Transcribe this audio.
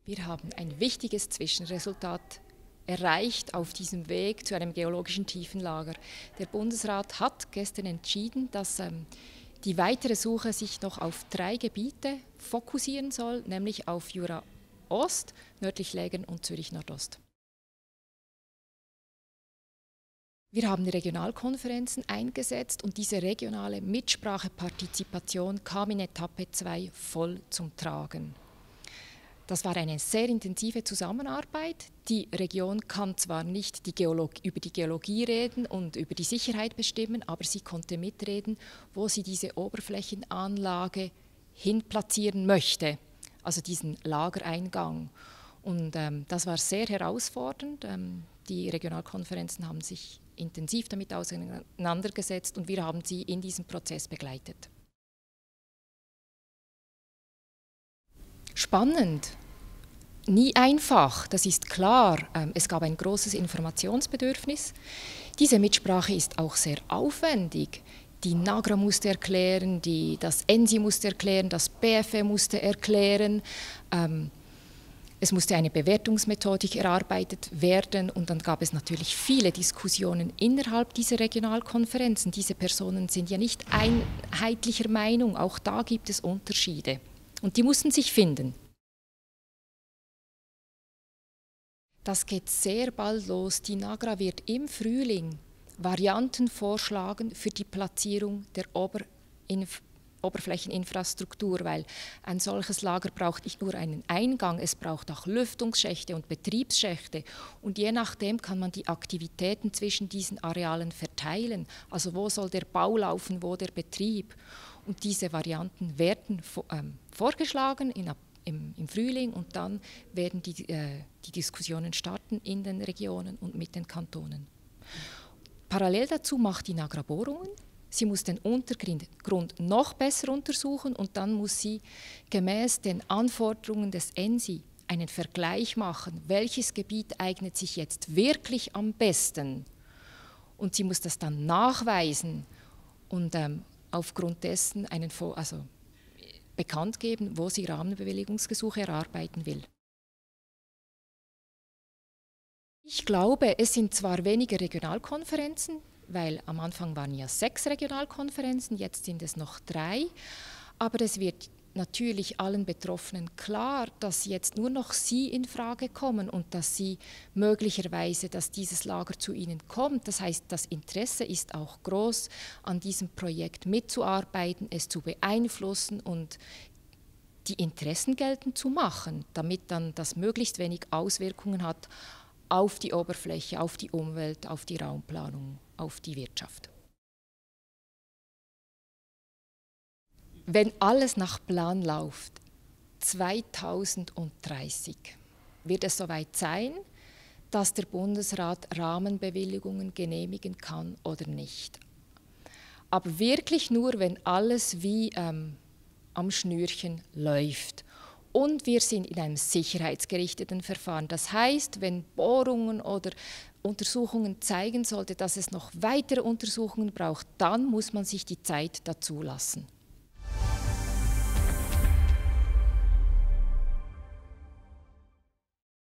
Wir haben ein wichtiges Zwischenresultat erreicht auf diesem Weg zu einem geologischen Tiefenlager. Der Bundesrat hat gestern entschieden, dass die weitere Suche sich noch auf 3 Gebiete fokussieren soll, nämlich auf Jura Ost, nördlich Lägern und Zürich Nordost. Wir haben Regionalkonferenzen eingesetzt und diese regionale Mitsprache, Partizipation kam in Etappe 2 voll zum Tragen. Das war eine sehr intensive Zusammenarbeit. Die Region kann zwar nicht über die Geologie reden und über die Sicherheit bestimmen, aber sie konnte mitreden, wo sie diese Oberflächenanlage hinplatzieren möchte, also diesen Lagereingang. Und das war sehr herausfordernd. Die Regionalkonferenzen haben sich intensiv damit auseinandergesetzt und wir haben sie in diesem Prozess begleitet. Spannend, nie einfach, das ist klar. Es gab ein großes Informationsbedürfnis. Diese Mitsprache ist auch sehr aufwendig. Die NAGRA musste erklären, das ENSI musste erklären, das BFE musste erklären. Es musste eine Bewertungsmethodik erarbeitet werden und dann gab es natürlich viele Diskussionen innerhalb dieser Regionalkonferenzen. Diese Personen sind ja nicht einheitlicher Meinung, auch da gibt es Unterschiede. Und die mussten sich finden. Das geht sehr bald los. Die NAGRA wird im Frühling Varianten vorschlagen für die Platzierung der Oberflächeninfrastruktur, weil ein solches Lager braucht nicht nur einen Eingang, es braucht auch Lüftungsschächte und Betriebsschächte. Und je nachdem kann man die Aktivitäten zwischen diesen Arealen verteilen. Also wo soll der Bau laufen, wo der Betrieb. Und diese Varianten werden vorgeschlagen im Frühling und dann werden die Diskussionen starten in den Regionen und mit den Kantonen. Parallel dazu macht die NAGRA Bohrungen. Sie muss den Untergrund noch besser untersuchen und dann muss sie gemäß den Anforderungen des ENSI einen Vergleich machen, welches Gebiet eignet sich jetzt wirklich am besten. Und sie muss das dann nachweisen und aufgrund dessen bekannt geben, wo sie Rahmenbewilligungsgesuche erarbeiten will. Ich glaube, es sind zwar weniger Regionalkonferenzen, weil am Anfang waren ja 6 Regionalkonferenzen, jetzt sind es noch 3, aber es wird natürlich allen Betroffenen klar, dass jetzt nur noch sie in Frage kommen und dass sie möglicherweise, dass dieses Lager zu ihnen kommt. Das heißt, das Interesse ist auch groß, an diesem Projekt mitzuarbeiten, es zu beeinflussen und die Interessen geltend zu machen, damit dann das möglichst wenig Auswirkungen hat auf die Oberfläche, auf die Umwelt, auf die Raumplanung, auf die Wirtschaft. Wenn alles nach Plan läuft, 2030 wird es soweit sein, dass der Bundesrat Rahmenbewilligungen genehmigen kann oder nicht. Aber wirklich nur, wenn alles wie am Schnürchen läuft. Und wir sind in einem sicherheitsgerichteten Verfahren. Das heißt, wenn Bohrungen oder Untersuchungen zeigen sollte, dass es noch weitere Untersuchungen braucht, dann muss man sich die Zeit dazu lassen.